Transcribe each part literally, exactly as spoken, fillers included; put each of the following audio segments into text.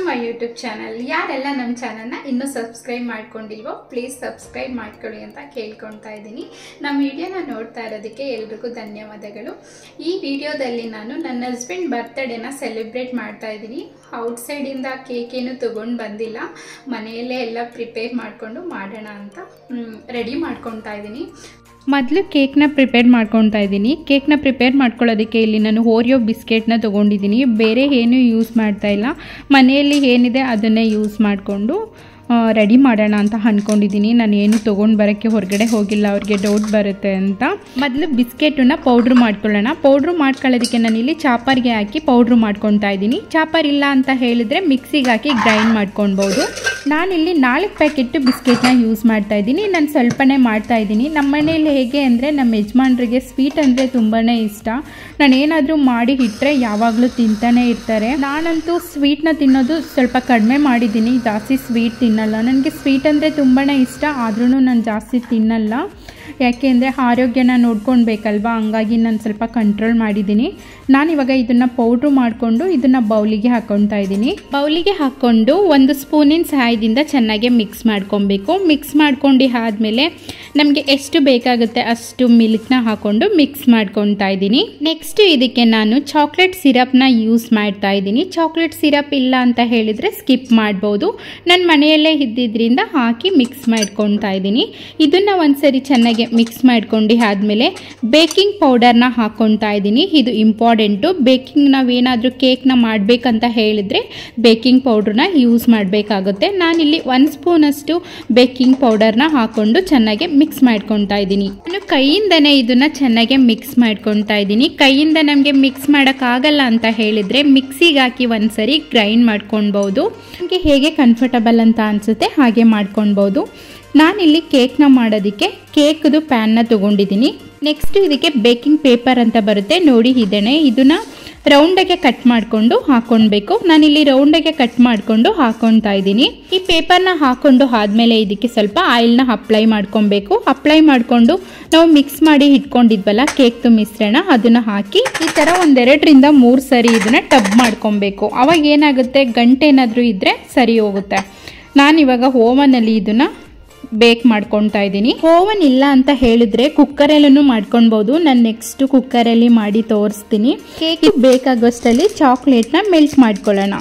My YouTube channel. ಯಾರೆಲ್ಲ ನಮ್ಮ ಚಾನಲ್ನ ಇನ್ನೂ ಸಬ್ಸ್ಕ್ರೈಬ್ ಮಾಡ್ಕೊಂಡಿಲ್ವೋ ಪ್ಲೀಸ್ ಸಬ್ಸ್ಕ್ರೈಬ್ ಮಾಡ್ಕೊಳ್ಳಿ ಅಂತ ಕೇಳ್ಕೊಳ್ತಾ ಇದ್ದೀನಿ. ನಮ್ಮ ವಿಡಿಯೋನ ನೋಡ್ತಾ ಇರೋದಕ್ಕೆ ಎಲ್ರಿಗೂ ಧನ್ಯವಾದಗಳು. ಈ ವಿಡಿಯೋದಲ್ಲಿ ನಾನು ನನ್ನ ಹಸ್ಬೆಂಡ್ ಬರ್ತ್ಡೇನ ಸೆಲೆಬ್ರೇಟ್ ಮಾಡ್ತಾ ಇದ್ದೀನಿ. ಔಟ್ಸೈಡಿಂದ ಕೇಕ್ ಏನು ತೊಗೊಂಡು ಬಂದಿಲ್ಲ, ಮನೆಯಲ್ಲೇ ಎಲ್ಲ ಪ್ರಿಪೇರ್ ಮಾಡಿಕೊಂಡು ಮಾಡೋಣ ಅಂತ ರೆಡಿ ಮಾಡ್ಕೊತಾ ಇದ್ದೀನಿ. ಮೊದಲು ಕೇಕ್ನ ಪ್ರಿಪೇರ್ ಮಾಡ್ಕೊತಾ ಇದ್ದೀನಿ. ಕೇಕ್ನ ಪ್ರಿಪೇರ್ ಮಾಡ್ಕೊಳ್ಳೋದಕ್ಕೆ ಇಲ್ಲಿ ನಾನು ಓರಿಯೋ ಬಿಸ್ಕೆಟ್ನ ತೊಗೊಂಡಿದ್ದೀನಿ. ಬೇರೆ ಏನೂ ಯೂಸ್ ಮಾಡ್ತಾ ಇಲ್ಲ, ಮನೆಯಲ್ಲಿ ಏನಿದೆ ಅದನ್ನೇ ಯೂಸ್ ಮಾಡಿಕೊಂಡು ರೆಡಿ ಮಾಡೋಣ ಅಂತ ಅಂದ್ಕೊಂಡಿದ್ದೀನಿ. ನಾನು ಏನು ತೊಗೊಂಡು ಬರೋಕ್ಕೆ ಹೊರಗಡೆ ಹೋಗಿಲ್ಲ, ಅವ್ರಿಗೆ ಡೌಟ್ ಬರುತ್ತೆ ಅಂತ. ಮೊದಲು ಬಿಸ್ಕೆಟನ್ನ ಪೌಡ್ರ್ ಮಾಡ್ಕೊಳ್ಳೋಣ. ಪೌಡ್ರು ಮಾಡ್ಕೊಳ್ಳೋದಕ್ಕೆ ನಾನಿಲ್ಲಿ ಚಾಪರ್ಗೆ ಹಾಕಿ ಪೌಡ್ರು ಮಾಡ್ಕೊತಾ ಇದ್ದೀನಿ. ಚಾಪರ್ ಇಲ್ಲ ಅಂತ ಹೇಳಿದರೆ ಮಿಕ್ಸಿಗೆ ಹಾಕಿ ಗ್ರೈಂಡ್ ಮಾಡ್ಕೊಳ್ಬೋದು. ನಾನಿಲ್ಲಿ ನಾಲ್ಕು ಪ್ಯಾಕೆಟ್ ಬಿಸ್ಕೆಟ್ನ ಯೂಸ್ ಮಾಡ್ತಾ ಇದ್ದೀನಿ. ನಾನು ಸ್ವಲ್ಪನೇ ಮಾಡ್ತಾ ಇದ್ದೀನಿ. ನಮ್ಮ ಮನೆಯಲ್ಲಿ ಹೇಗೆ ಅಂದರೆ ನಮ್ಮ ಯಜಮಾನ್ರಿಗೆ ಸ್ವೀಟ್ ಅಂದರೆ ತುಂಬಾ ಇಷ್ಟ. ನಾನು ಏನಾದರೂ ಮಾಡಿ ಇಟ್ಟರೆ ಯಾವಾಗಲೂ ತಿಂತಾನೆ ಇರ್ತಾರೆ. ನಾನಂತೂ ಸ್ವೀಟ್ನ ತಿನ್ನೋದು ಸ್ವಲ್ಪ ಕಡಿಮೆ ಮಾಡಿದ್ದೀನಿ, ಜಾಸ್ತಿ ಸ್ವೀಟ್ ತಿನ್ನಲ್ಲ. ನನಗೆ ಸ್ವೀಟ್ ಅಂದರೆ ತುಂಬಾ ಇಷ್ಟ, ಆದ್ರೂ ನಾನು ಜಾಸ್ತಿ ತಿನ್ನಲ್ಲ. ಯಾಕೆ ಅಂದರೆ ಆರೋಗ್ಯನ ನೋಡ್ಕೊಳ್ಬೇಕಲ್ವಾ, ಹಂಗಾಗಿ ನಾನು ಸ್ವಲ್ಪ ಕಂಟ್ರೋಲ್ ಮಾಡಿದ್ದೀನಿ. ನಾನಿವಾಗ ಇದನ್ನು ಪೌಡ್ರು ಮಾಡಿಕೊಂಡು ಇದನ್ನು ಬೌಲಿಗೆ ಹಾಕ್ಕೊತಾ ಇದ್ದೀನಿ. ಬೌಲಿಗೆ ಹಾಕ್ಕೊಂಡು ಒಂದು ಸ್ಪೂನಿನ ಸಹಾಯದಿಂದ ಚೆನ್ನಾಗಿ ಮಿಕ್ಸ್ ಮಾಡ್ಕೊಬೇಕು. ಮಿಕ್ಸ್ ಮಾಡ್ಕೊಂಡು ಆದಮೇಲೆ ನಮಗೆ ಎಷ್ಟು ಬೇಕಾಗುತ್ತೆ ಅಷ್ಟು ಮಿಲ್ಕ್ನ ಹಾಕ್ಕೊಂಡು ಮಿಕ್ಸ್ ಮಾಡ್ಕೊತಾ ಇದ್ದೀನಿ. ನೆಕ್ಸ್ಟ್ ಇದಕ್ಕೆ ನಾನು ಚಾಕ್ಲೇಟ್ ಸಿರಪ್ನ ಯೂಸ್ ಮಾಡ್ತಾ ಇದ್ದೀನಿ. ಚಾಕ್ಲೇಟ್ ಸಿರಪ್ ಇಲ್ಲ ಅಂತ ಹೇಳಿದರೆ ಸ್ಕಿಪ್ ಮಾಡ್ಬೋದು. ನನ್ನ ಮನೆಯಲ್ಲೇ ಇದ್ದಿದ್ದರಿಂದ ಹಾಕಿ ಮಿಕ್ಸ್ ಮಾಡ್ಕೊತಾ ಇದ್ದೀನಿ. ಇದನ್ನು ಒಂದ್ಸರಿ ಚೆನ್ನಾಗಿ ಮಿಕ್ಸ್ ಮಾಡ್ಕೊಂಡು ಆದಮೇಲೆ ಬೇಕಿಂಗ್ ಪೌಡರ್ನ ಹಾಕ್ಕೊತಾ ಇದ್ದೀನಿ. ಇದು ಇಂಪಾರ್ಟೆಂಟು. ಬೇಕಿಂಗ್ ನಾವೇನಾದರೂ ಕೇಕ್ನ ಮಾಡಬೇಕಂತ ಹೇಳಿದರೆ ಬೇಕಿಂಗ್ ಪೌಡ್ರನ್ನ ಯೂಸ್ ಮಾಡಬೇಕಾಗುತ್ತೆ. ನಾನಿಲ್ಲಿ ಒಂದು ಸ್ಪೂನಷ್ಟು ಬೇಕಿಂಗ್ ಪೌಡರ್ನ ಹಾಕ್ಕೊಂಡು ಚೆನ್ನಾಗಿ ಮಿಕ್ಸ್ ಮಾಡ್ಕೊತಾ ಇದ್ದೀನಿ. ನಾನು ಕೈಯಿಂದನೇ ಇದನ್ನು ಚೆನ್ನಾಗಿ ಮಿಕ್ಸ್ ಮಾಡ್ಕೊತಾ ಇದ್ದೀನಿ. ಕೈಯಿಂದ ನಮಗೆ ಮಿಕ್ಸ್ ಮಾಡೋಕ್ಕಾಗಲ್ಲ ಅಂತ ಹೇಳಿದರೆ ಮಿಕ್ಸಿಗೆ ಹಾಕಿ ಒಂದ್ಸರಿ ಗ್ರೈಂಡ್ ಮಾಡ್ಕೊಳ್ಬೋದು. ನಮಗೆ ಹೇಗೆ ಕಂಫರ್ಟಬಲ್ ಅಂತ ಅನಿಸುತ್ತೆ ಹಾಗೆ ಮಾಡ್ಕೊಳ್ಬೋದು. ನಾನಿಲ್ಲಿ ಕೇಕ್ನ ಮಾಡೋದಕ್ಕೆ ಕೇಕ್ದು ಪ್ಯಾನ್ನ ತೊಗೊಂಡಿದ್ದೀನಿ. ನೆಕ್ಸ್ಟ್ ಇದಕ್ಕೆ ಬೇಕಿಂಗ್ ಪೇಪರ್ ಅಂತ ಬರುತ್ತೆ ನೋಡಿ, ಇದನ್ನೇ ಇದನ್ನು ರೌಂಡಾಗೆ ಕಟ್ ಮಾಡಿಕೊಂಡು ಹಾಕ್ಕೊಳ್ಬೇಕು. ನಾನಿಲ್ಲಿ ರೌಂಡಾಗೆ ಕಟ್ ಮಾಡಿಕೊಂಡು ಹಾಕ್ಕೊತಾ ಇದ್ದೀನಿ. ಈ ಪೇಪರ್ನ ಹಾಕ್ಕೊಂಡು ಆದಮೇಲೆ ಇದಕ್ಕೆ ಸ್ವಲ್ಪ ಆಯಿಲ್ನ ಅಪ್ಲೈ ಮಾಡ್ಕೊಬೇಕು. ಅಪ್ಲೈ ಮಾಡಿಕೊಂಡು ನಾವು ಮಿಕ್ಸ್ ಮಾಡಿ ಇಟ್ಕೊಂಡಿದ್ವಲ್ಲ ಕೇಕ್ದು ಮಿಶ್ರಣ, ಅದನ್ನು ಹಾಕಿ ಈ ಥರ ಒಂದೆರಡರಿಂದ ಮೂರು ಸರಿ ಇದನ್ನು ಟಬ್ ಮಾಡ್ಕೊಬೇಕು. ಅವಾಗ ಏನಾಗುತ್ತೆ, ಗಂಟೆ ಏನಾದರೂ ಇದ್ದರೆ ಸರಿ ಹೋಗುತ್ತೆ. ನಾನಿವಾಗ ಓವನಲ್ಲಿ ಇದನ್ನು ಬೇಕ್ ಮಾಡ್ಕೊತಾ ಇದ್ದೀನಿ. ಓವನ್ ಇಲ್ಲ ಅಂತ ಹೇಳಿದ್ರೆ ಕುಕ್ಕರಲ್ಲೂ ಮಾಡ್ಕೊಳ್ಬೋದು. ನಾನು ನೆಕ್ಸ್ಟ್ ಕುಕ್ಕರಲ್ಲಿ ಮಾಡಿ ತೋರಿಸ್ತೀನಿ. ಕೇಕ್ ಬೇಕಾಗುವಷ್ಟರಲ್ಲಿ ಚಾಕ್ಲೇಟ್ನ ಮೆಲ್ಟ್ ಮಾಡ್ಕೊಳ್ಳೋಣ.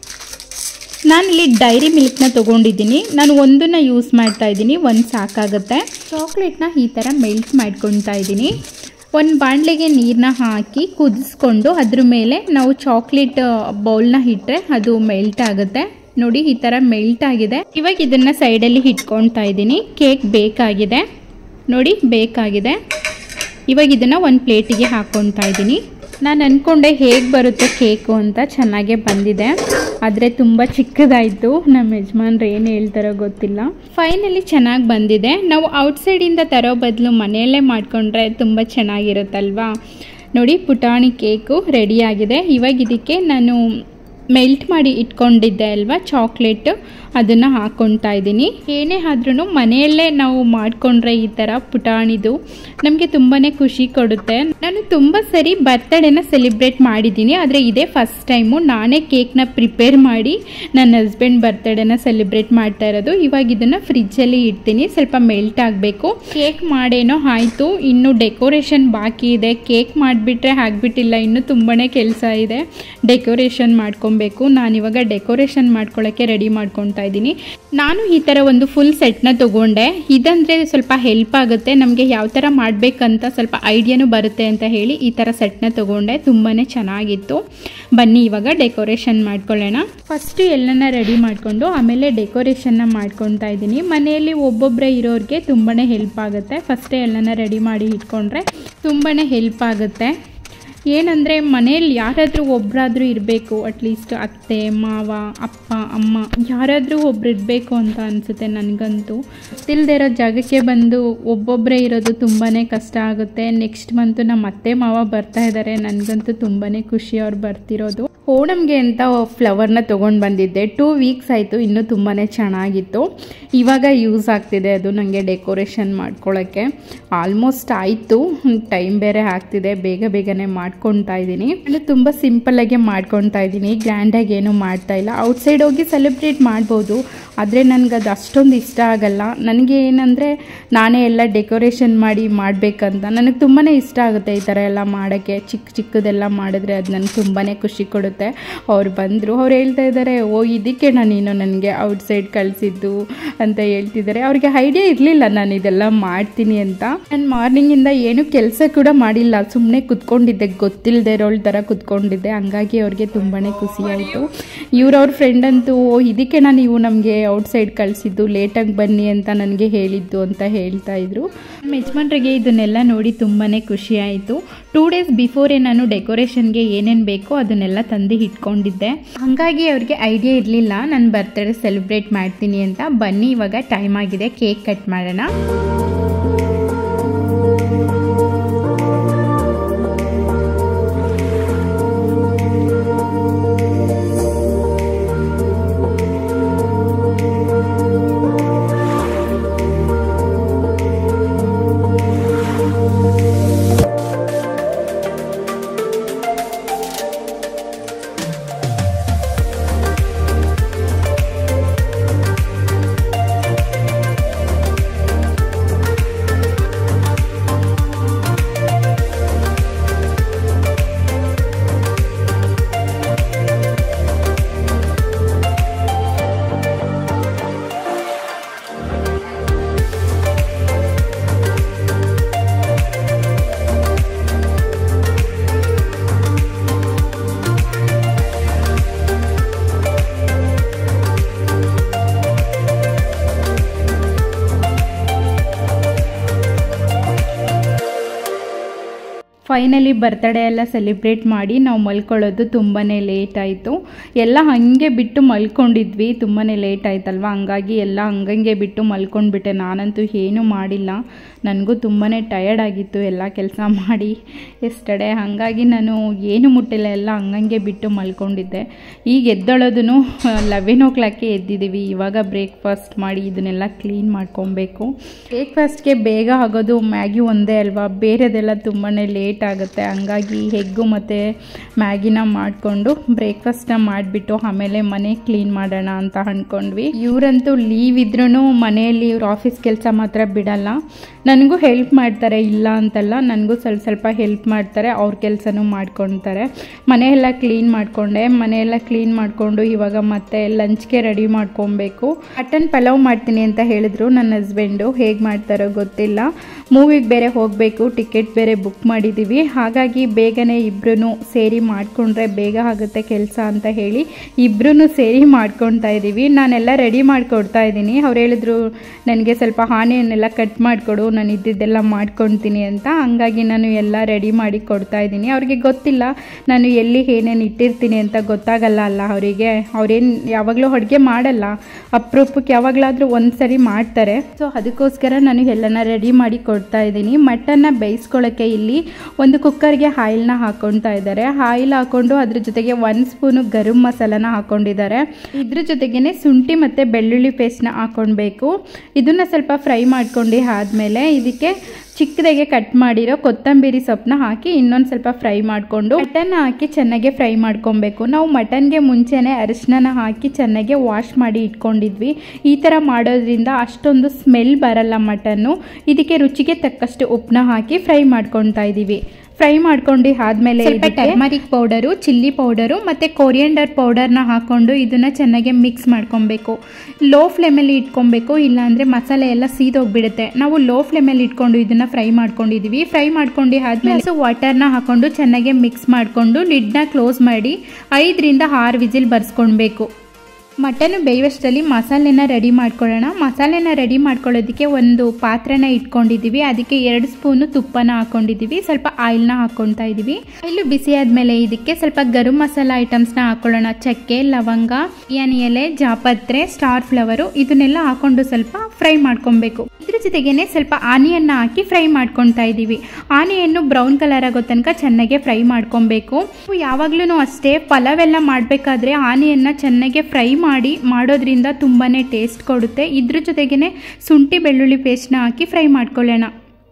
ನಾನಿಲ್ಲಿ ಡೈರಿ ಮಿಲ್ಕ್ನ ತೊಗೊಂಡಿದ್ದೀನಿ. ನಾನು ಒಂದನ್ನು ಯೂಸ್ ಮಾಡ್ತಾ ಇದ್ದೀನಿ, ಒಂದು ಸಾಕಾಗುತ್ತೆ. ಚಾಕ್ಲೇಟ್ನ ಈ ಥರ ಮೆಲ್ಟ್ ಮಾಡ್ಕೊತಾ ಇದ್ದೀನಿ. ಒಂದು ಬಾಣಲೆಗೆ ನೀರನ್ನ ಹಾಕಿ ಕುದಿಸ್ಕೊಂಡು ಅದ್ರ ಮೇಲೆ ನಾವು ಚಾಕ್ಲೇಟ್ ಬೌಲ್ನ ಇಟ್ಟರೆ ಅದು ಮೆಲ್ಟ್ ಆಗುತ್ತೆ. ನೋಡಿ ಈ ಥರ ಮೆಲ್ಟ್ ಆಗಿದೆ. ಇವಾಗ ಇದನ್ನು ಸೈಡಲ್ಲಿ ಇಟ್ಕೊತಾ ಇದ್ದೀನಿ. ಕೇಕ್ ಬೇಕಾಗಿದೆ ನೋಡಿ, ಬೇಕಾಗಿದೆ. ಇವಾಗ ಇದನ್ನು ಒಂದು ಪ್ಲೇಟಿಗೆ ಹಾಕ್ಕೊತಾ ಇದ್ದೀನಿ. ನಾನು ಅಂದ್ಕೊಂಡೆ ಹೇಗೆ ಬರುತ್ತೆ ಕೇಕು ಅಂತ, ಚೆನ್ನಾಗೇ ಬಂದಿದೆ. ಆದರೆ ತುಂಬ ಚಿಕ್ಕದಾಯಿತು. ನಮ್ಮ ಯಜಮಾನ್ರು ಏನು ಹೇಳ್ತಾರೋ ಗೊತ್ತಿಲ್ಲ. ಫೈನಲಿ ಚೆನ್ನಾಗಿ ಬಂದಿದೆ. ನಾವು ಔಟ್ಸೈಡಿಂದ ತರೋ ಬದಲು ಮನೆಯಲ್ಲೇ ಮಾಡಿಕೊಂಡ್ರೆ ತುಂಬ ಚೆನ್ನಾಗಿರುತ್ತಲ್ವಾ. ನೋಡಿ ಪುಟಾಣಿ ಕೇಕು ರೆಡಿಯಾಗಿದೆ. ಇವಾಗ ಇದಕ್ಕೆ ನಾನು ಮೆಲ್ಟ್ ಮಾಡಿ ಇಟ್ಕೊಂಡಿದ್ದೆ ಅಲ್ವಾ ಚಾಕ್ಲೇಟ್, ಅದನ್ನು ಹಾಕ್ಕೊತಾ ಇದ್ದೀನಿ. ಏನೇ ಆದ್ರೂ ಮನೆಯಲ್ಲೇ ನಾವು ಮಾಡಿಕೊಂಡ್ರೆ ಈ ಥರ ಪುಟಾಣಿದು ನಮಗೆ ತುಂಬಾ ಖುಷಿ ಕೊಡುತ್ತೆ. ನಾನು ತುಂಬ ಸರಿ ಬರ್ತ್ಡೇನ ಸೆಲೆಬ್ರೇಟ್ ಮಾಡಿದ್ದೀನಿ, ಆದರೆ ಇದೇ ಫಸ್ಟ್ ಟೈಮು ನಾನೇ ಕೇಕ್ನ ಪ್ರಿಪೇರ್ ಮಾಡಿ ನನ್ನ ಹಸ್ಬೆಂಡ್ ಬರ್ತ್ಡೇನ ಸೆಲೆಬ್ರೇಟ್ ಮಾಡ್ತಾ ಇರೋದು. ಇವಾಗ ಇದನ್ನು ಫ್ರಿಜ್ಜಲ್ಲಿ ಇಡ್ತೀನಿ, ಸ್ವಲ್ಪ ಮೆಲ್ಟ್ ಆಗಬೇಕು. ಕೇಕ್ ಮಾಡೇನೋ ಆಯಿತು, ಇನ್ನು ಡೆಕೋರೇಷನ್ ಬಾಕಿ ಇದೆ. ಕೇಕ್ ಮಾಡಿಬಿಟ್ರೆ ಆಗಿಬಿಟ್ಟಿಲ್ಲ, ಇನ್ನೂ ತುಂಬಾ ಕೆಲಸ ಇದೆ. ಡೆಕೋರೇಷನ್ ಮಾಡ್ಕೊಬೇಕು. ನಾನಿವಾಗ ಡೆಕೋರೇಷನ್ ಮಾಡ್ಕೊಳ್ಳೋಕ್ಕೆ ರೆಡಿ ಮಾಡ್ಕೊತಾ ಇದ್ದೀನಿ. ನಾನು ಈ ಥರ ಒಂದು ಫುಲ್ ಸೆಟ್ನ ತೊಗೊಂಡೆ. ಇದಂದರೆ ಸ್ವಲ್ಪ ಹೆಲ್ಪ್ ಆಗುತ್ತೆ ನಮಗೆ, ಯಾವ ಥರ ಮಾಡಬೇಕಂತ ಸ್ವಲ್ಪ ಐಡಿಯಾನು ಬರುತ್ತೆ ಅಂತ ಹೇಳಿ ಈ ಥರ ಸೆಟ್ನ ತೊಗೊಂಡೆ. ತುಂಬಾ ಚೆನ್ನಾಗಿತ್ತು. ಬನ್ನಿ ಇವಾಗ ಡೆಕೋರೇಷನ್ ಮಾಡ್ಕೊಳ್ಳೋಣ. ಫಸ್ಟು ಎಲ್ಲನ ರೆಡಿ ಮಾಡಿಕೊಂಡು ಆಮೇಲೆ ಡೆಕೋರೇಷನ್ನ ಮಾಡ್ಕೊತಾ ಇದ್ದೀನಿ. ಮನೆಯಲ್ಲಿ ಒಬ್ಬೊಬ್ಬರೇ ಇರೋರಿಗೆ ತುಂಬಾ ಹೆಲ್ಪ್ ಆಗುತ್ತೆ. ಫಸ್ಟೇ ಎಲ್ಲನ ರೆಡಿ ಮಾಡಿ ಇಟ್ಕೊಂಡ್ರೆ ತುಂಬಾ ಹೆಲ್ಪ್ ಆಗುತ್ತೆ. ಏನಂದರೆ ಮನೇಲಿ ಯಾರಾದರೂ ಒಬ್ಬರಾದರೂ ಇರಬೇಕು, ಅಟ್ಲೀಸ್ಟ್ ಅತ್ತೆ ಮಾವ ಅಪ್ಪ ಅಮ್ಮ ಯಾರಾದರೂ ಒಬ್ರು ಇರಬೇಕು ಅಂತ ಅನಿಸುತ್ತೆ ನನಗಂತೂ. ಗೊತ್ತಿಲ್ಲದೆ ಇರೋ ಜಾಗಕ್ಕೆ ಬಂದು ಒಬ್ಬೊಬ್ಬರೇ ಇರೋದು ತುಂಬಾ ಕಷ್ಟ ಆಗುತ್ತೆ. ನೆಕ್ಸ್ಟ್ ಮಂತು ನಮ್ಮ ಅತ್ತೆ ಮಾವ ಬರ್ತಾ ಇದ್ದಾರೆ. ನನಗಂತೂ ತುಂಬಾ ಖುಷಿ ಅವ್ರು ಬರ್ತಿರೋದು. ಓಣಂಗೆ ಅಂತ ಫ್ಲವರ್ನ ತೊಗೊಂಡು ಬಂದಿದ್ದೆ. ಟೂ ವೀಕ್ಸ್ ಆಯಿತು, ಇನ್ನೂ ತುಂಬಾ ಚೆನ್ನಾಗಿತ್ತು. ಇವಾಗ ಯೂಸ್ ಆಗ್ತಿದೆ ಅದು ನನಗೆ ಡೆಕೋರೇಷನ್ ಮಾಡ್ಕೊಳ್ಳೋಕ್ಕೆ. ಆಲ್ಮೋಸ್ಟ್ ಆಯಿತು, ಟೈಮ್ ಬೇರೆ ಆಗ್ತಿದೆ, ಬೇಗ ಬೇಗನೆ ಮಾಡ್ಕೊತಾ ಇದ್ದೀನಿ. ನಾನು ತುಂಬ ಸಿಂಪಲ್ಲಾಗೆ ಮಾಡ್ಕೊತಾ ಇದ್ದೀನಿ, ಗ್ರ್ಯಾಂಡಾಗಿ ಏನೂ ಮಾಡ್ತಾ ಇಲ್ಲ. ಔಟ್ಸೈಡ್ ಹೋಗಿ ಸೆಲೆಬ್ರೇಟ್ ಮಾಡ್ಬೋದು, ಆದರೆ ನನಗೆ ಅದು ಅಷ್ಟೊಂದು ಇಷ್ಟ ಆಗಲ್ಲ. ನನಗೆ ಏನಂದರೆ ನಾನೇ ಎಲ್ಲ ಡೆಕೋರೇಷನ್ ಮಾಡಿ ಮಾಡಬೇಕಂತ ನನಗೆ ತುಂಬಾ ಇಷ್ಟ ಆಗುತ್ತೆ. ಈ ಥರ ಎಲ್ಲ ಮಾಡೋಕ್ಕೆ, ಚಿಕ್ಕ ಚಿಕ್ಕದೆಲ್ಲ ಮಾಡಿದ್ರೆ ಅದು ನನಗೆ ತುಂಬಾ ಖುಷಿ ಕೊಡುತ್ತೆ. ಅವ್ರು ಬಂದರು, ಅವ್ರು ಹೇಳ್ತಾ ಇದ್ದಾರೆ, ಓ ಇದಕ್ಕೆ ನಾನು ನೀನು ನನಗೆ ಔಟ್ಸೈಡ್ ಕಳಿಸಿದ್ದು ಅಂತ ಹೇಳ್ತಿದ್ದಾರೆ. ಅವ್ರಿಗೆ ಐಡಿಯಾ ಇರಲಿಲ್ಲ ನಾನು ಇದೆಲ್ಲ ಮಾಡ್ತೀನಿ ಅಂತ. ನಾನು ಮಾರ್ನಿಂಗಿಂದ ಏನೂ ಕೆಲಸ ಕೂಡ ಮಾಡಿಲ್ಲ, ಸುಮ್ಮನೆ ಕುತ್ಕೊಂಡಿದ್ದೆ, ಗೊತ್ತಿಲ್ಲದೆ ಇರೋಳ ಥರ ಕುತ್ಕೊಂಡಿದ್ದೆ. ಹಂಗಾಗಿ ಅವ್ರಿಗೆ ತುಂಬಾ ಖುಷಿ ಆಯಿತು. ಇವ್ರವ್ರ ಫ್ರೆಂಡ್ ಅಂತೂ, ಓ ಇದಕ್ಕೆ ನಾನು ನೀವು ನಮಗೆ ಔಟ್ಸೈಡ್ ಕಳಿಸಿದ್ದು, ಲೇಟಾಗಿ ಬನ್ನಿ ಅಂತ ನನಗೆ ಹೇಳಿದ್ದು ಅಂತ ಹೇಳ್ತಾ ಇದ್ರು. ನಮ್ಮ ಯಜಮಾನ್ರಿಗೆ ಇದನ್ನೆಲ್ಲ ನೋಡಿ ತುಂಬಾ ಖುಷಿ ಆಯಿತು. ಟೂ ಡೇಸ್ ಬಿಫೋರೇ ನಾನು ಡೆಕೋರೇಷನ್ಗೆ ಏನೇನು ಬೇಕೋ ಅದನ್ನೆಲ್ಲ ತಂದು ಇಟ್ಕೊಂಡಿದ್ದೆ. ಹಾಗಾಗಿ ಅವ್ರಿಗೆ ಐಡಿಯಾ ಇರಲಿಲ್ಲ ನಾನು ಬರ್ತ್ಡೇ ಸೆಲೆಬ್ರೇಟ್ ಮಾಡ್ತೀನಿ ಅಂತ. ಬನ್ನಿ ಇವಾಗ ಟೈಮ್ ಆಗಿದೆ, ಕೇಕ್ ಕಟ್ ಮಾಡೋಣ. ಫೈನಲಿ ಬರ್ತಡೇ ಎಲ್ಲ ಸೆಲೆಬ್ರೇಟ್ ಮಾಡಿ ನಾವು ಮಲ್ಕೊಳ್ಳೋದು ತುಂಬಾ ಲೇಟ್ ಆಯಿತು. ಎಲ್ಲ ಹಾಗೆ ಬಿಟ್ಟು ಮಲ್ಕೊಂಡಿದ್ವಿ, ತುಂಬಾ ಲೇಟ್ ಆಯ್ತಲ್ವ, ಹಂಗಾಗಿ ಎಲ್ಲ ಹಂಗಂಗೆ ಬಿಟ್ಟು ಮಲ್ಕೊಂಡ್ಬಿಟ್ಟೆ. ನಾನಂತೂ ಏನೂ ಮಾಡಿಲ್ಲ, ನನಗೂ ತುಂಬಾ ಟಯರ್ಡ್ ಆಗಿತ್ತು ಎಲ್ಲ ಕೆಲಸ ಮಾಡಿ ಎಸ್ಟರ್ಡೇ. ಹಾಗಾಗಿ ನಾನು ಏನು ಮುಟ್ಟಿಲ್ಲ, ಎಲ್ಲ ಹಂಗಂಗೆ ಬಿಟ್ಟು ಮಲ್ಕೊಂಡಿದ್ದೆ. ಈಗ ಎದ್ದೊಳೋದು ಲೆವೆನ್ ಓ ಕ್ಲಾಕ್ಗೆ ಎದ್ದಿದ್ದೀವಿ. ಇವಾಗ ಬ್ರೇಕ್ಫಾಸ್ಟ್ ಮಾಡಿ ಇದನ್ನೆಲ್ಲ ಕ್ಲೀನ್ ಮಾಡ್ಕೊಬೇಕು. ಬ್ರೇಕ್ಫಾಸ್ಟ್ಗೆ ಬೇಗ ಆಗೋದು ಮ್ಯಾಗಿ ಒಂದೇ ಅಲ್ವಾ, ಬೇರೆದೆಲ್ಲ ತುಂಬಾ ಲೇಟ್ ಆಗುತ್ತೆ. ಹಂಗಾಗಿ ಎಗ್ಗು ಮತ್ತು ಮ್ಯಾಗಿನ ಮಾಡಿಕೊಂಡು ಬ್ರೇಕ್ಫಾಸ್ಟ್ನ ಮಾಡಿಬಿಟ್ಟು ಆಮೇಲೆ ಮನೆ ಕ್ಲೀನ್ ಮಾಡೋಣ ಅಂತ ಅಂದ್ಕೊಂಡ್ವಿ. ಇವರಂತೂ ಲೀವ್ ಇದ್ರೂ ಮನೆಯಲ್ಲಿ ಇವ್ರ ಆಫೀಸ್ ಕೆಲಸ ಮಾತ್ರ ಬಿಡಲ್ಲ. ನನಗೂ ಹೆಲ್ಪ್ ಮಾಡ್ತಾರೆ, ಇಲ್ಲ ಅಂತಲ್ಲ, ನನಗೂ ಸ್ವಲ್ಪ ಸ್ವಲ್ಪ ಹೆಲ್ಪ್ ಮಾಡ್ತಾರೆ, ಅವ್ರ ಕೆಲಸನೂ ಮಾಡ್ಕೊತಾರೆ. ಮನೆಯೆಲ್ಲ ಕ್ಲೀನ್ ಮಾಡಿಕೊಂಡೆ. ಮನೆಯೆಲ್ಲ ಕ್ಲೀನ್ ಮಾಡಿಕೊಂಡು ಇವಾಗ ಮತ್ತೆ ಲಂಚ್ಗೆ ರೆಡಿ ಮಾಡ್ಕೊಬೇಕು. ಮಟನ್ ಪಲಾವ್ ಮಾಡ್ತೀನಿ ಅಂತ ಹೇಳಿದ್ರು ನನ್ನ ಹಸ್ಬೆಂಡು. ಹೇಗೆ ಮಾಡ್ತಾರೋ ಗೊತ್ತಿಲ್ಲ. ಮೂವಿಗೆ ಬೇರೆ ಹೋಗಬೇಕು, ಟಿಕೆಟ್ ಬೇರೆ ಬುಕ್ ಮಾಡಿದ್ದೀವಿ. ಹಾಗಾಗಿ ಬೇಗನೆ ಇಬ್ಬರೂ ಸೇರಿ ಮಾಡಿಕೊಂಡ್ರೆ ಬೇಗ ಆಗುತ್ತೆ ಕೆಲಸ ಅಂತ ಹೇಳಿ ಇಬ್ಬರೂ ಸೇರಿ ಮಾಡ್ಕೊತಾ ಇದ್ದೀವಿ. ನಾನೆಲ್ಲ ರೆಡಿ ಮಾಡಿಕೊಡ್ತಾ ಇದ್ದೀನಿ. ಅವ್ರು ಹೇಳಿದ್ರು ನನಗೆ ಸ್ವಲ್ಪ ಆನಿಯನ್ನೆಲ್ಲ ಕಟ್ ಮಾಡಿಕೊಡು, ನಾನು ಇದ್ದಿದ್ದೆಲ್ಲ ಮಾಡ್ಕೊತೀನಿ ಅಂತ. ಹಂಗಾಗಿ ನಾನು ಎಲ್ಲ ರೆಡಿ ಮಾಡಿ ಕೊಡ್ತಾ ಇದ್ದೀನಿ. ಅವ್ರಿಗೆ ಗೊತ್ತಿಲ್ಲ ನಾನು ಎಲ್ಲಿ ಏನೇನು ಇಟ್ಟಿರ್ತೀನಿ ಅಂತ, ಗೊತ್ತಾಗಲ್ಲ ಅಲ್ಲ ಅವರಿಗೆ. ಅವ್ರೇನು ಯಾವಾಗಲೂ ಅಡುಗೆ ಮಾಡಲ್ಲ, ಅಪರೂಪಕ್ಕೆ ಯಾವಾಗಲಾದರೂ ಒಂದು ಸರಿ ಮಾಡ್ತಾರೆ. ಸೊ ಅದಕ್ಕೋಸ್ಕರ ನಾನು ಎಲ್ಲನ ರೆಡಿ ಮಾಡಿ ಕೊಡ್ತಾ ಇದ್ದೀನಿ. ಮಟನ್ನ ಬೇಯಿಸ್ಕೊಳ್ಳೋಕ್ಕೆ ಇಲ್ಲಿ ಒಂದು ಕುಕ್ಕರ್ಗೆ ಆಯಿಲ್ನ ಹಾಕ್ಕೊಳ್ತಾ ಇದ್ದಾರೆ. ಆಯಿಲ್ ಹಾಕ್ಕೊಂಡು ಅದ್ರ ಜೊತೆಗೆ ಒಂದು ಸ್ಪೂನು ಗರಂ ಮಸಾಲಾನ ಹಾಕ್ಕೊಂಡಿದ್ದಾರೆ. ಇದ್ರ ಜೊತೆಗೇ ಶುಂಠಿ ಮತ್ತು ಬೆಳ್ಳುಳ್ಳಿ ಪೇಸ್ಟ್ನ ಹಾಕ್ಕೊಳ್ಬೇಕು. ಇದನ್ನು ಸ್ವಲ್ಪ ಫ್ರೈ ಮಾಡ್ಕೊಂಡು ಆದಮೇಲೆ ಇದಕ್ಕೆ ಚಿಕ್ಕದಾಗೆ ಕಟ್ ಮಾಡಿರೋ ಕೊತ್ತಂಬರಿ ಸೊಪ್ಪನ್ನ ಹಾಕಿ ಇನ್ನೊಂದು ಸ್ವಲ್ಪ ಫ್ರೈ ಮಾಡಿಕೊಂಡು ಮಟನ್ ಹಾಕಿ ಚೆನ್ನಾಗಿ ಫ್ರೈ ಮಾಡ್ಕೊಬೇಕು. ನಾವು ಮಟನ್ಗೆ ಮುಂಚೆನೇ ಅರಿಶಿನ ಹಾಕಿ ಚೆನ್ನಾಗಿ ವಾಶ್ ಮಾಡಿ ಇಟ್ಕೊಂಡಿದ್ವಿ. ಈ ಥರ ಮಾಡೋದ್ರಿಂದ ಅಷ್ಟೊಂದು ಸ್ಮೆಲ್ ಬರಲ್ಲ ಮಟನ್ನು. ಇದಕ್ಕೆ ರುಚಿಗೆ ತಕ್ಕಷ್ಟು ಉಪ್ಪನ್ನ ಹಾಕಿ ಫ್ರೈ ಮಾಡ್ಕೊತಾ ಇದ್ದೀವಿ. ಫ್ರೈ ಮಾಡ್ಕೊಂಡು ಆದಮೇಲೆ ಟರ್ಮರಿಕ್ ಪೌಡರು, ಚಿಲ್ಲಿ ಪೌಡರು ಮತ್ತು ಕೊರಿಯಂಡರ್ ಪೌಡರ್ನ ಹಾಕ್ಕೊಂಡು ಇದನ್ನು ಚೆನ್ನಾಗಿ ಮಿಕ್ಸ್ ಮಾಡ್ಕೊಬೇಕು. ಲೋ ಫ್ಲೇಮಲ್ಲಿ ಇಟ್ಕೊಬೇಕು, ಇಲ್ಲಾಂದರೆ ಮಸಾಲೆ ಎಲ್ಲ ಸೀದೋಗ್ಬಿಡುತ್ತೆ. ನಾವು ಲೋ ಫ್ಲೇಮಲ್ಲಿ ಇಟ್ಕೊಂಡು ಇದನ್ನು ಫ್ರೈ ಮಾಡ್ಕೊಂಡಿದ್ದೀವಿ. ಫ್ರೈ ಮಾಡ್ಕೊಂಡು ಆದಮೇಲೆ ಸೊ ವಾಟರ್ನ ಹಾಕ್ಕೊಂಡು ಚೆನ್ನಾಗಿ ಮಿಕ್ಸ್ ಮಾಡಿಕೊಂಡು ಲಿಡ್ನ ಕ್ಲೋಸ್ ಮಾಡಿ ಐದರಿಂದ ಆರು ವಿಸಿಲ್ ಬರ್ಸ್ಕೊಳ್ಬೇಕು. ಮಟನ್ ಬೇಯುವಷ್ಟರಲ್ಲಿ ಮಸಾಲೆನ ರೆಡಿ ಮಾಡ್ಕೊಳ್ಳೋಣ. ಮಸಾಲೆನ ರೆಡಿ ಮಾಡ್ಕೊಳ್ಳೋದಕ್ಕೆ ಒಂದು ಪಾತ್ರೆನ ಇಟ್ಕೊಂಡಿದ್ದೀವಿ. ಅದಕ್ಕೆ ಎರಡು ಸ್ಪೂನು ತುಪ್ಪನ ಹಾಕೊಂಡಿದ್ದೀವಿ, ಸ್ವಲ್ಪ ಆಯಿಲ್ನ ಹಾಕ್ಕೊಳ್ತಾ ಇದ್ದೀವಿ. ಆಯಿಲು ಬಿಸಿ ಆದಮೇಲೆ ಇದಕ್ಕೆ ಸ್ವಲ್ಪ ಗರಂ ಮಸಾಲ ಐಟಮ್ಸ್ನ ಹಾಕೊಳ್ಳೋಣ. ಚಕ್ಕೆ, ಲವಂಗ, ಬಿರಿಯಾನಿ ಎಲೆ, ಜಾಪತ್ರೆ, ಸ್ಟಾರ್ ಫ್ಲವರು ಇದನ್ನೆಲ್ಲ ಹಾಕೊಂಡು ಸ್ವಲ್ಪ ಫ್ರೈ ಮಾಡ್ಕೊಬೇಕು. ಇದ್ರ ಜೊತೆಗೇನೆ ಸ್ವಲ್ಪ ಆನಿಯನ್ನ ಹಾಕಿ ಫ್ರೈ ಮಾಡ್ಕೊತಾ ಇದ್ದೀವಿ. ಆನಿಯನ್ನು ಬ್ರೌನ್ ಕಲರ್ ಆಗೋ ತನಕ ಚೆನ್ನಾಗಿ ಫ್ರೈ ಮಾಡ್ಕೊಬೇಕು. ಯಾವಾಗ್ಲೂ ಅಷ್ಟೇ ಪಲಾವ್ ಎಲ್ಲ ಮಾಡಬೇಕಾದ್ರೆ ಆನಿಯನ್ನ ಚೆನ್ನಾಗಿ ಫ್ರೈ ಮಾಡಿ ಮಾಡೋದ್ರಿಂದ ತುಂಬಾ ಟೇಸ್ಟ್ ಕೊಡುತ್ತೆ. ಇದ್ರ ಜೊತೆಗೇ ಶುಂಠಿ ಬೆಳ್ಳುಳ್ಳಿ ಪೇಸ್ಟ್ನ ಹಾಕಿ ಫ್ರೈ ಮಾಡ್ಕೊಳ್ಳೋಣ.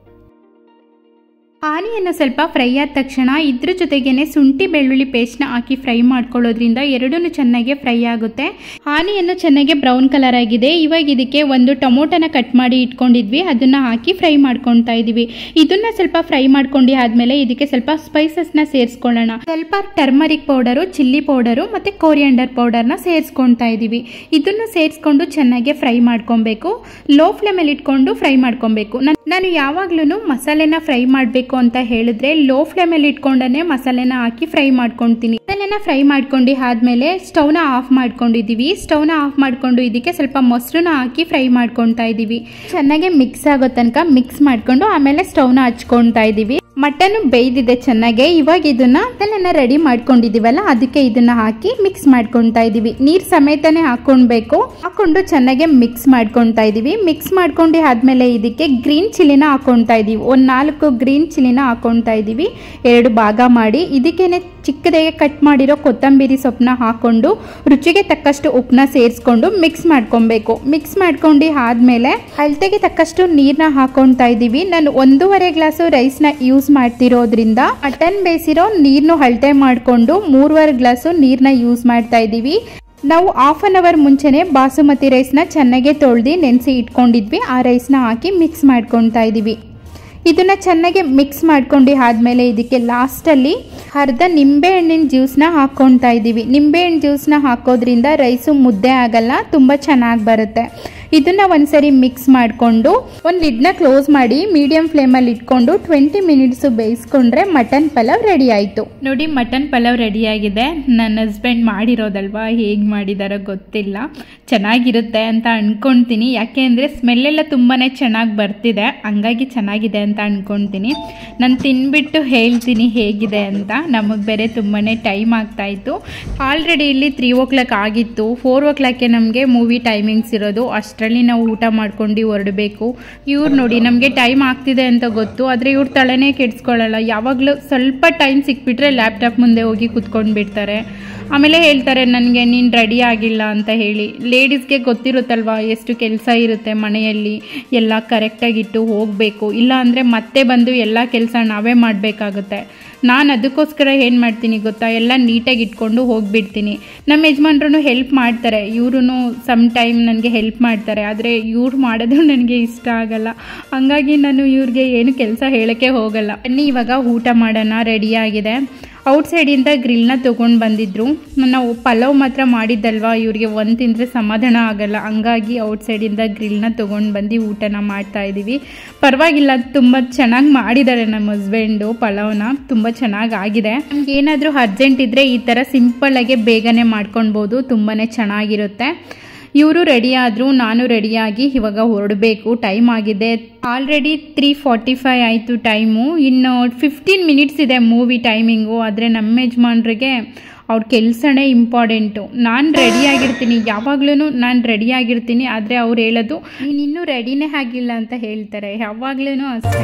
ಆನಿಯನ್ನು ಸ್ವಲ್ಪ ಫ್ರೈ ಆದ ತಕ್ಷಣ ಇದ್ರ ಜೊತೆಗೇನೆ ಶುಂಠಿ ಬೆಳ್ಳುಳ್ಳಿ ಪೇಸ್ಟ್ನ ಹಾಕಿ ಫ್ರೈ ಮಾಡ್ಕೊಳ್ಳೋದ್ರಿಂದ ಎರಡೂ ಚೆನ್ನಾಗಿ ಫ್ರೈ ಆಗುತ್ತೆ. ಆನಿಯನ್ನು ಚೆನ್ನಾಗಿ ಬ್ರೌನ್ ಕಲರ್ ಆಗಿದೆ. ಇವಾಗ ಇದಕ್ಕೆ ಒಂದು ಟೊಮೊಟೊನ ಕಟ್ ಮಾಡಿ ಇಟ್ಕೊಂಡಿದ್ವಿ, ಅದನ್ನ ಹಾಕಿ ಫ್ರೈ ಮಾಡ್ಕೊತಾ ಇದೀವಿ. ಇದನ್ನ ಸ್ವಲ್ಪ ಫ್ರೈ ಮಾಡ್ಕೊಂಡು ಆದ್ಮೇಲೆ ಇದಕ್ಕೆ ಸ್ವಲ್ಪ ಸ್ಪೈಸಸ್ನ ಸೇರಿಸ್ಕೊಳ್ಳೋಣ. ಸ್ವಲ್ಪ ಟರ್ಮರಿಕ್ ಪೌಡರು, ಚಿಲ್ಲಿ ಪೌಡರು ಮತ್ತೆ ಕೊರಿಯಾಂಡರ್ ಪೌಡರ್ನ ಸೇರಿಸ್ಕೊತಾ ಇದೀವಿ. ಇದನ್ನು ಸೇರಿಸ್ಕೊಂಡು ಚೆನ್ನಾಗಿ ಫ್ರೈ ಮಾಡ್ಕೊಬೇಕು. ಲೋ ಫ್ಲೇಮಲ್ಲಿ ಇಟ್ಕೊಂಡು ಫ್ರೈ ಮಾಡ್ಕೊಬೇಕು. ನಾನು ಯಾವಾಗ್ಲೂ ಮಸಾಲೆನ ಫ್ರೈ ಮಾಡಬೇಕು ಅಂತ ಹೇಳಿದ್ರೆ ಲೋ ಫ್ಲೇಮಲ್ಲಿ ಇಟ್ಕೊಂಡೇ ಮಸಾಲೆನ ಹಾಕಿ ಫ್ರೈ ಮಾಡ್ಕೊತೀನಿ. ಮಸಾಲೆನ ಫ್ರೈ ಮಾಡ್ಕೊಂಡು ಆದ್ಮೇಲೆ ಸ್ಟವ್ನ ಆಫ್ ಮಾಡ್ಕೊಂಡಿದೀವಿ. ಸ್ಟವ್ನ ಆಫ್ ಮಾಡ್ಕೊಂಡು ಇದಕ್ಕೆ ಸ್ವಲ್ಪ ಮೊಸರನ್ನ ಹಾಕಿ ಫ್ರೈ ಮಾಡ್ಕೊತಾ ಇದೀವಿ. ಚೆನ್ನಾಗಿ ಮಿಕ್ಸ್ ಆಗೋ ತನಕ ಮಿಕ್ಸ್ ಮಾಡ್ಕೊಂಡು ಆಮೇಲೆ ಸ್ಟವ್ನ ಹಚ್ಕೊತಾ ಇದೀವಿ. ಮಟನ್ ಬೇಯ್ದಿದೆ ಚೆನ್ನಾಗೆ. ಇವಾಗ ಇದನ್ನ ಮಸಾಲೆನ ರೆಡಿ ಮಾಡ್ಕೊಂಡಿದೀವಲ್ಲ ಅದಕ್ಕೆ ಇದನ್ನ ಹಾಕಿ ಮಿಕ್ಸ್ ಮಾಡ್ಕೊತಾ ಇದೀವಿ. ನೀರ್ ಸಮೇತನೇ ಹಾಕೊಳ್ಬೇಕು. ಹಾಕೊಂಡು ಚೆನ್ನಾಗಿ ಮಿಕ್ಸ್ ಮಾಡ್ಕೊತಾ ಇದೀವಿ. ಮಿಕ್ಸ್ ಮಾಡ್ಕೊಂಡು ಆದ್ಮೇಲೆ ಇದಕ್ಕೆ ಗ್ರೀನ್ ಚಿಲ್ಲಿನ ಹಾಕೊತಾ ಇದೀವಿ. ಒಂದ್ ನಾಲ್ಕು ಗ್ರೀನ್ ಚಿಲ್ಲಿನ ಹಾಕೊತಾ ಇದೀವಿ. ಎರಡು ಭಾಗ ಮಾಡಿ ಇದಕ್ಕೇನೆ ಚಿಕ್ಕದಾಗಿ ಕಟ್ ಮಾಡಿರೋ ಕೊತ್ತಂಬರಿ ಸೊಪ್ಪನ್ನ ಹಾಕೊಂಡು ರುಚಿಗೆ ತಕ್ಕಷ್ಟು ಉಪ್ಪನ್ನ ಸೇರಿಸ್ಕೊಂಡು ಮಿಕ್ಸ್ ಮಾಡ್ಕೊಬೇಕು. ಮಿಕ್ಸ್ ಮಾಡ್ಕೊಂಡು ಆದ್ಮೇಲೆ ಅಳತೆಗೆ ತಕ್ಕಷ್ಟು ನೀರ್ನ ಹಾಕೊತಾ ಇದೀವಿ. ನಾನು ಒಂದೂವರೆ ಗ್ಲಾಸು ರೈಸ್ನ ಯೂಸ್ ಮಾಡ್ತಿರೋದ್ರಿಂದ ಮಟನ್ ಬೇಯಿಸಿರೋ ನೀರ್ನು ಅಳತೆ ಮಾಡ್ಕೊಂಡು ಮೂರುವರೆ ಗ್ಲಾಸು ನೀರ್ನ ಯೂಸ್ ಮಾಡ್ತಾ ಇದೀವಿ. ನಾವು ಹಾಫ್ ಅನ್ ಅವರ್ ಮುಂಚೆನೆ ಬಾಸುಮತಿ ರೈಸ್ನ ಚೆನ್ನಾಗಿ ತೊಳೆದು ನೆನೆಸಿ ಇಟ್ಕೊಂಡಿದ್ವಿ. ಆ ರೈಸ್ನ ಹಾಕಿ ಮಿಕ್ಸ್ ಮಾಡ್ಕೊತಾ ಇದೀವಿ. ಇದನ್ನ ಚೆನ್ನಾಗಿ ಮಿಕ್ಸ್ ಮಾಡ್ಕೊಂಡು ಆದ್ಮೇಲೆ ಇದಕ್ಕೆ ಲಾಸ್ಟಲ್ಲಿ ಅರ್ಧ ನಿಂಬೆ ಹಣ್ಣಿನ ಜ್ಯೂಸ್ನ ಹಾಕ್ಕೊತಾ ಇದ್ದೀವಿ. ನಿಂಬೆ ಹಣ್ಣು ಜ್ಯೂಸ್ನ ಹಾಕೋದ್ರಿಂದ ರೈಸು ಮುದ್ದೆ ಆಗಲ್ಲ, ತುಂಬ ಚೆನ್ನಾಗಿ ಬರುತ್ತೆ. ಇದನ್ನ ಒಂದ್ಸರಿ ಮಿಕ್ಸ್ ಮಾಡಿಕೊಂಡು ಒಂದು ಲಿಡ್ನ ಕ್ಲೋಸ್ ಮಾಡಿ ಮೀಡಿಯಂ ಫ್ಲೇಮಲ್ಲಿ ಇಟ್ಕೊಂಡು ಟ್ವೆಂಟಿ ಮಿನಿಟ್ಸ್ ಬೇಯಿಸ್ಕೊಂಡ್ರೆ ಮಟನ್ ಪಲಾವ್ ರೆಡಿ ಆಯಿತು. ನೋಡಿ, ಮಟನ್ ಪಲಾವ್ ರೆಡಿ ಆಗಿದೆ. ನನ್ನ ಹಸ್ಬೆಂಡ್ ಮಾಡಿರೋದಲ್ವಾ, ಹೇಗೆ ಮಾಡಿದಾರೋ ಗೊತ್ತಿಲ್ಲ. ಚೆನ್ನಾಗಿರುತ್ತೆ ಅಂತ ಅನ್ಕೊಳ್ತೀನಿ. ಯಾಕೆ ಅಂದರೆ ಸ್ಮೆಲ್ಲೆಲ್ಲ ತುಂಬಾ ಚೆನ್ನಾಗಿ ಬರ್ತಿದೆ, ಹಂಗಾಗಿ ಚೆನ್ನಾಗಿದೆ ಅಂತ ಅನ್ಕೊಳ್ತೀನಿ. ನಾನು ತಿನ್ಬಿಟ್ಟು ಹೇಳ್ತೀನಿ ಹೇಗಿದೆ ಅಂತ. ನಮಗೆ ಬೇರೆ ತುಂಬಾ ಟೈಮ್ ಆಗ್ತಾಯಿತ್ತು. ಆಲ್ರೆಡಿ ಇಲ್ಲಿ ತ್ರೀ ಓ ಕ್ಲಾಕ್ ಆಗಿತ್ತು. ಫೋರ್ ಓ ಕ್ಲಾಕ್ಗೆ ನಮಗೆ ಮೂವಿ ಟೈಮಿಂಗ್ಸ್ ಇರೋದು. ಅಷ್ಟರಲ್ಲಿ ನಾವು ಊಟ ಮಾಡ್ಕೊಂಡು ಹೊರಡಬೇಕು. ಇವ್ರು ನೋಡಿ, ನಮಗೆ ಟೈಮ್ ಆಗ್ತಿದೆ ಅಂತ ಗೊತ್ತು, ಆದರೆ ಇವ್ರು ತಲೆನೇ ಕೆಡಿಸ್ಕೊಳ್ಳಲ್ಲ. ಯಾವಾಗಲೂ ಸ್ವಲ್ಪ ಟೈಮ್ ಸಿಕ್ಬಿಟ್ರೆ ಲ್ಯಾಪ್ಟಾಪ್ ಮುಂದೆ ಹೋಗಿ ಕುತ್ಕೊಂಡು ಬಿಡ್ತಾರೆ. ಆಮೇಲೆ ಹೇಳ್ತಾರೆ ನನಗೆ ನೀನು ರೆಡಿ ಆಗಿಲ್ಲ ಅಂತ ಹೇಳಿ. ಲೇಡೀಸ್ಗೆ ಗೊತ್ತಿರುತ್ತಲ್ವ ಎಷ್ಟು ಕೆಲಸ ಇರುತ್ತೆ ಮನೆಯಲ್ಲಿ, ಎಲ್ಲ ಕರೆಕ್ಟಾಗಿಟ್ಟು ಹೋಗಬೇಕು. ಇಲ್ಲ ಅಂದರೆ ಮತ್ತೆ ಬಂದು ಎಲ್ಲ ಕೆಲಸ ನಾವೇ ಮಾಡಬೇಕಾಗುತ್ತೆ. ನಾನು ಅದಕ್ಕೋಸ್ಕರ ಏನು ಮಾಡ್ತೀನಿ ಗೊತ್ತಾ, ಎಲ್ಲ ನೀಟಾಗಿ ಇಟ್ಕೊಂಡು ಹೋಗಿಬಿಡ್ತೀನಿ. ನಮ್ಮ ಯಜಮಾನ್ರು ಹೆಲ್ಪ್ ಮಾಡ್ತಾರೆ, ಇವ್ರೂ ಸಮ್ ಟೈಮ್ ನನಗೆ ಹೆಲ್ಪ್ ಮಾಡ್ತಾರೆ. ಆದರೆ ಇವ್ರು ಮಾಡೋದು ನನಗೆ ಇಷ್ಟ ಆಗಲ್ಲ. ಹಂಗಾಗಿ ನಾನು ಇವ್ರಿಗೆ ಏನು ಕೆಲಸ ಹೇಳೋಕ್ಕೆ ಹೋಗಲ್ಲ. ಬನ್ನಿ ಇವಾಗ ಊಟ ಮಾಡೋಣ. ರೆಡಿಯಾಗಿದೆ. ಔಟ್ಸೈಡಿಂದ ಗ್ರಿಲ್ನ ತೊಗೊಂಡು ಬಂದಿದ್ರು. ನಾವು ಪಲಾವ್ ಮಾತ್ರ ಮಾಡಿದ್ದಲ್ವ, ಇವ್ರಿಗೆ ಒಂದು ತಿಂದರೆ ಸಮಾಧಾನ ಆಗಲ್ಲ. ಹಂಗಾಗಿ ಔಟ್ಸೈಡಿಂದ ಗ್ರಿಲ್ನ ತೊಗೊಂಡು ಬಂದು ಊಟನ ಮಾಡ್ತಾ ಇದ್ದೀವಿ. ಪರವಾಗಿಲ್ಲ, ತುಂಬ ಚೆನ್ನಾಗಿ ಮಾಡಿದ್ದಾರೆ ನಮ್ಮ ಹಸ್ಬೆಂಡು. ಪಲಾವ್ನ ತುಂಬ ಚೆನ್ನಾಗಿ ಆಗಿದೆ. ನಮ್ಗೆ ಏನಾದರೂ ಅರ್ಜೆಂಟ್ ಇದ್ದರೆ ಈ ಥರ ಸಿಂಪಲ್ಲಾಗೆ ಬೇಗನೆ ಮಾಡ್ಕೊಳ್ಬೋದು, ತುಂಬಾ ಚೆನ್ನಾಗಿರುತ್ತೆ. ಇವರು ರೆಡಿ ಆದರು, ನಾನು ರೆಡಿಯಾಗಿ ಇವಾಗ ಹೊರಡಬೇಕು. ಟೈಮ್ ಆಗಿದೆ, ಆಲ್ರೆಡಿ ತ್ರೀ ಫಾರ್ಟಿ ಫೈವ್ ಆಯಿತು ಟೈಮು. ಇನ್ನು ಫಿಫ್ಟೀನ್ ಮಿನಿಟ್ಸ್ ಇದೆ ಮೂವಿ ಟೈಮಿಂಗು. ಆದರೆ ನಮ್ಮ ಯಜಮಾನ್ರಿಗೆ ಅವ್ರ ಕೆಲಸನೇ ಇಂಪಾರ್ಟೆಂಟು. ನಾನು ರೆಡಿಯಾಗಿರ್ತೀನಿ, ಯಾವಾಗ್ಲೂ ನಾನು ರೆಡಿಯಾಗಿರ್ತೀನಿ. ಆದರೆ ಅವ್ರು ಹೇಳೋದು ನೀನು ಇನ್ನೂ ರೆಡಿನೇ ಆಗಿಲ್ಲ ಅಂತ ಹೇಳ್ತಾರೆ. ಯಾವಾಗ್ಲೂ ಅಷ್ಟೇ.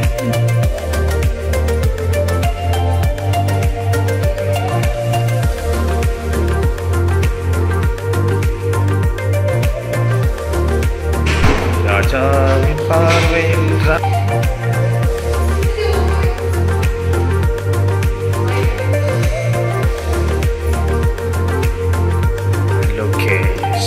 ராஜாவின் பார்வையில் லோகேஷ்.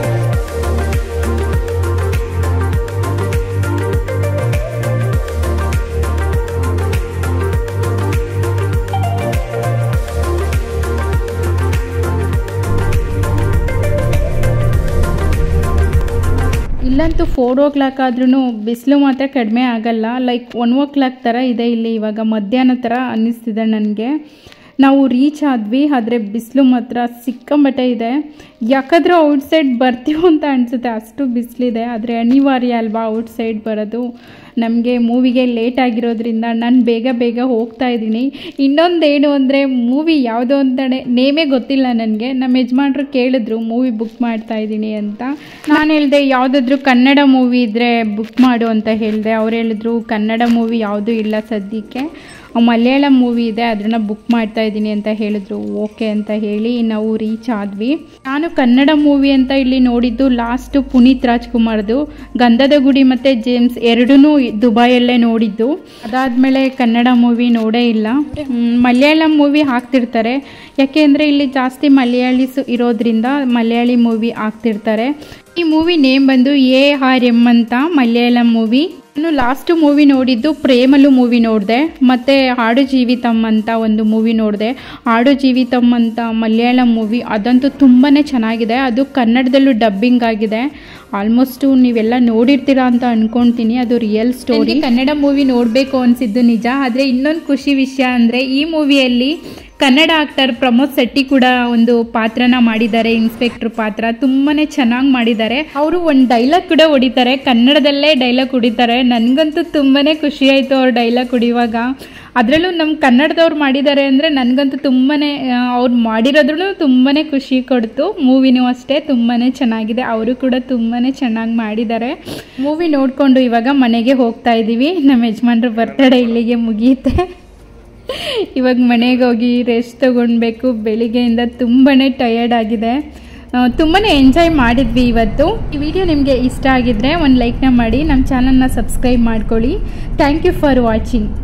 ಇಲ್ಲಂತೂ ಫೋರ್ ಓ ಕ್ಲಾಕ್ ಆದ್ರೂ ಬಿಸಿಲು ಮಾತ್ರ ಕಡಿಮೆ ಆಗಲ್ಲ. ಲೈಕ್ ಒನ್ ಓ ಕ್ಲಾಕ್ ಥರ ಇದೆ ಇಲ್ಲಿ. ಇವಾಗ ಮಧ್ಯಾಹ್ನ ಥರ ಅನ್ನಿಸ್ತಿದೆ ನನಗೆ. ನಾವು ರೀಚ್ ಆದ್ವಿ. ಆದರೆ ಬಿಸಿಲು ಮಾತ್ರ ಸಿಕ್ಕಾಪಟ್ಟೆ ಇದೆ. ಯಾಕಂದ್ರೆ ಔಟ್ಸೈಡ್ ಬರ್ತೀವೋ ಅಂತ ಅನಿಸುತ್ತೆ, ಅಷ್ಟು ಬಿಸಿಲಿದೆ. ಆದರೆ ಅನಿವಾರ್ಯ ಅಲ್ವಾ ಔಟ್ಸೈಡ್ ಬರೋದು. ನಮಗೆ ಮೂವಿಗೆ ಲೇಟ್ ಆಗಿರೋದ್ರಿಂದ ನಾನು ಬೇಗ ಬೇಗ ಹೋಗ್ತಾ ಇದ್ದೀನಿ. ಇನ್ನೊಂದೇನು ಅಂದರೆ ಮೂವಿ ಯಾವುದೋ ಅಂತಲೇ ನೇಮೇ ಗೊತ್ತಿಲ್ಲ ನನಗೆ. ನಮ್ಮ ಯಜಮಾನ್ರು ಕೇಳಿದ್ರು ಮೂವಿ ಬುಕ್ ಮಾಡ್ತಾ ಇದ್ದೀನಿ ಅಂತ. ನಾನು ಹೇಳಿದೆ ಯಾವುದಾದ್ರೂ ಕನ್ನಡ ಮೂವಿ ಇದ್ದರೆ ಬುಕ್ ಮಾಡು ಅಂತ ಹೇಳಿದೆ. ಅವ್ರು ಹೇಳಿದ್ರು ಕನ್ನಡ ಮೂವಿ ಯಾವುದೂ ಇಲ್ಲ ಸದ್ಯಕ್ಕೆ, ಮಲಯಾಳಂ ಮೂವಿ ಇದೆ ಅದನ್ನು ಬುಕ್ ಮಾಡ್ತಾ ಇದ್ದೀನಿ ಅಂತ ಹೇಳಿದ್ರು. ಓಕೆ ಅಂತ ಹೇಳಿ ನಾವು ರೀಚ್ ಆದ್ವಿ. ನಾನು ಕನ್ನಡ ಮೂವಿ ಅಂತ ಇಲ್ಲಿ ನೋಡಿದ್ದು ಲಾಸ್ಟು ಪುನೀತ್ ರಾಜ್ಕುಮಾರ್ದು ಗಂಧದ ಗುಡಿ ಮತ್ತು ಜೇಮ್ಸ್ ಎರಡೂ ದುಬೈಯಲ್ಲೇ ನೋಡಿದ್ದು. ಅದಾದಮೇಲೆ ಕನ್ನಡ ಮೂವಿ ನೋಡೇ ಇಲ್ಲ. ಮಲಯಾಳಂ ಮೂವಿ ಹಾಕ್ತಿರ್ತಾರೆ, ಯಾಕೆ ಅಂದರೆ ಇಲ್ಲಿ ಜಾಸ್ತಿ ಮಲಯಾಳೀಸ್ ಇರೋದ್ರಿಂದ ಮಲಯಾಳಿ ಮೂವಿ ಹಾಕ್ತಿರ್ತಾರೆ. ಈ ಮೂವಿ ನೇಮ್ ಬಂದು ಎ ಆರ್ ಎಮ್ ಅಂತ ಮಲಯಾಳಂ ಮೂವಿ. ನಾನು ಲಾಸ್ಟ್ ಮೂವಿ ನೋಡಿದ್ದು ಪ್ರೇಮಲು ಮೂವಿ ನೋಡಿದೆ, ಮತ್ತು ಹಾಡು ಜೀವಿತಮ್ ಅಂತ ಒಂದು ಮೂವಿ ನೋಡಿದೆ. ಹಾಡು ಜೀವಿತಮ್ ಅಂತ ಮಲಯಾಳಂ ಮೂವಿ, ಅದಂತೂ ತುಂಬಾ ಚೆನ್ನಾಗಿದೆ. ಅದು ಕನ್ನಡದಲ್ಲೂ ಡಬ್ಬಿಂಗ್ ಆಗಿದೆ. ಆಲ್ಮೋಸ್ಟು ನೀವೆಲ್ಲ ನೋಡಿರ್ತೀರಾ ಅಂತ ಅಂದ್ಕೊಳ್ತೀನಿ. ಅದು ರಿಯಲ್ ಸ್ಟೋರಿ. ಕನ್ನಡ ಮೂವಿ ನೋಡಬೇಕು ಅನಿಸಿದ್ದು ನಿಜ. ಆದರೆ ಇನ್ನೊಂದು ಖುಷಿ ವಿಷಯ ಅಂದರೆ ಈ ಮೂವಿಯಲ್ಲಿ ಕನ್ನಡ ಆಕ್ಟರ್ ಪ್ರಮೋದ್ ಶೆಟ್ಟಿ ಕೂಡ ಒಂದು ಪಾತ್ರನ ಮಾಡಿದ್ದಾರೆ, ಇನ್ಸ್ಪೆಕ್ಟರ್ ಪಾತ್ರ. ತುಂಬಾ ಚೆನ್ನಾಗಿ ಮಾಡಿದ್ದಾರೆ. ಅವರು ಒಂದು ಡೈಲಾಗ್ ಕೂಡ ಹೊಡಿತಾರೆ, ಕನ್ನಡದಲ್ಲೇ ಡೈಲಾಗ್ ಹೊಡಿತಾರೆ. ನನಗಂತೂ ತುಂಬಾ ಖುಷಿ ಆಯಿತು ಅವ್ರು ಡೈಲಾಗ್ ಹೊಡಿವಾಗ. ಅದರಲ್ಲೂ ನಮ್ಮ ಕನ್ನಡದವ್ರು ಮಾಡಿದ್ದಾರೆ ಅಂದರೆ ನನಗಂತೂ ತುಂಬಾ ಅವ್ರು ಮಾಡಿರೋದ್ರೂ ತುಂಬಾ ಖುಷಿ ಕೊಡ್ತು. ಮೂವಿನೂ ಅಷ್ಟೇ ತುಂಬಾ ಚೆನ್ನಾಗಿದೆ, ಅವರು ಕೂಡ ತುಂಬಾ ಚೆನ್ನಾಗಿ ಮಾಡಿದ್ದಾರೆ. ಮೂವಿ ನೋಡಿಕೊಂಡು ಇವಾಗ ಮನೆಗೆ ಹೋಗ್ತಾ ಇದ್ದೀವಿ. ನಮ್ಮ ಯಜಮಾನ್ರ ಬರ್ತಡೇ ಇಲ್ಲಿಗೆ ಮುಗಿಯುತ್ತೆ. ಇವಾಗ ಮನೆಗೆ ಹೋಗಿ ರೆಸ್ಟ್ ತೊಗೊಳ್ಬೇಕು. ಬೆಳಿಗ್ಗೆಯಿಂದ ತುಂಬಾ ಟಯರ್ಡ್ ಆಗಿದೆ. ತುಂಬಾ ಎಂಜಾಯ್ ಮಾಡಿದ್ವಿ ಇವತ್ತು. ಈ ವಿಡಿಯೋ ನಿಮಗೆ ಇಷ್ಟ ಆಗಿದ್ದರೆ ಒಂದು ಲೈಕ್ನ ಮಾಡಿ, ನಮ್ಮ ಚಾನಲ್ನ ಸಬ್ಸ್ಕ್ರೈಬ್ ಮಾಡ್ಕೊಳ್ಳಿ. Thank you for watching.